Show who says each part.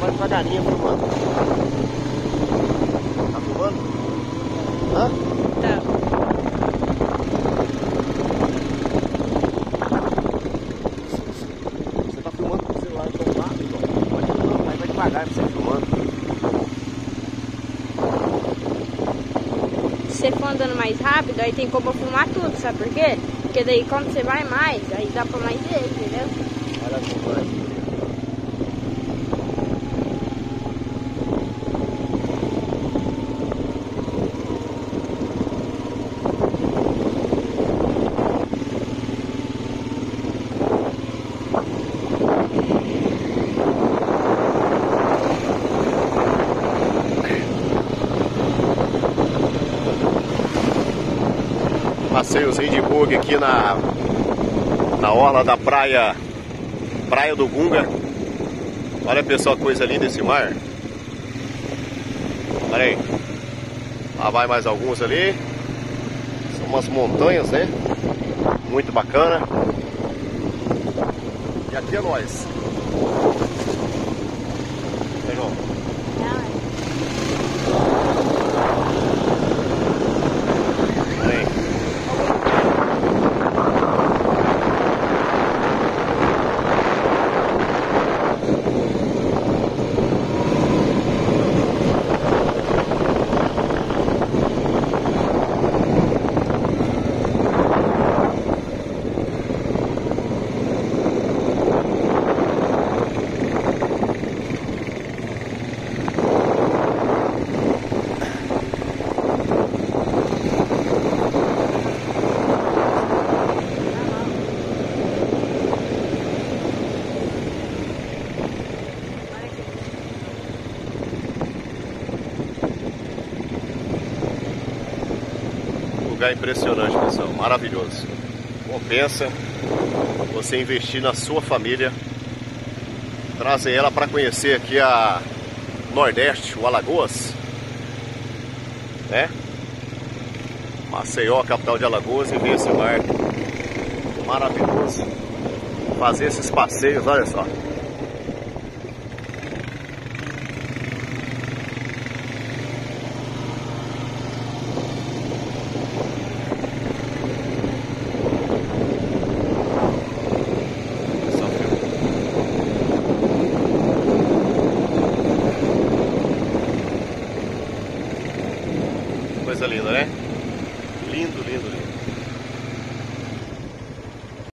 Speaker 1: Vai devagarinho filmando. Tá filmando? Hã?
Speaker 2: Tá.
Speaker 1: Você tá filmando com o celular tão rápido, ó. Pode filmar, vai devagar pra você filmando.
Speaker 2: Se você for andando mais rápido, aí tem como filmar tudo, sabe por quê? Porque daí quando você vai mais, aí dá pra mais ver, entendeu?
Speaker 1: Olha só, vai. Passeiozinho de bug aqui na orla da praia do Gunga. Olha, pessoal, coisa linda esse mar. Olha aí. Lá vai mais alguns ali. São umas montanhas, né? Muito bacana. E aqui é nós. João. Lugar impressionante, pessoal, maravilhoso. Compensa você investir na sua família, trazer ela para conhecer aqui a Nordeste, o Alagoas, né? Maceió, capital de Alagoas, e ver esse mar maravilhoso, fazer esses passeios, olha só.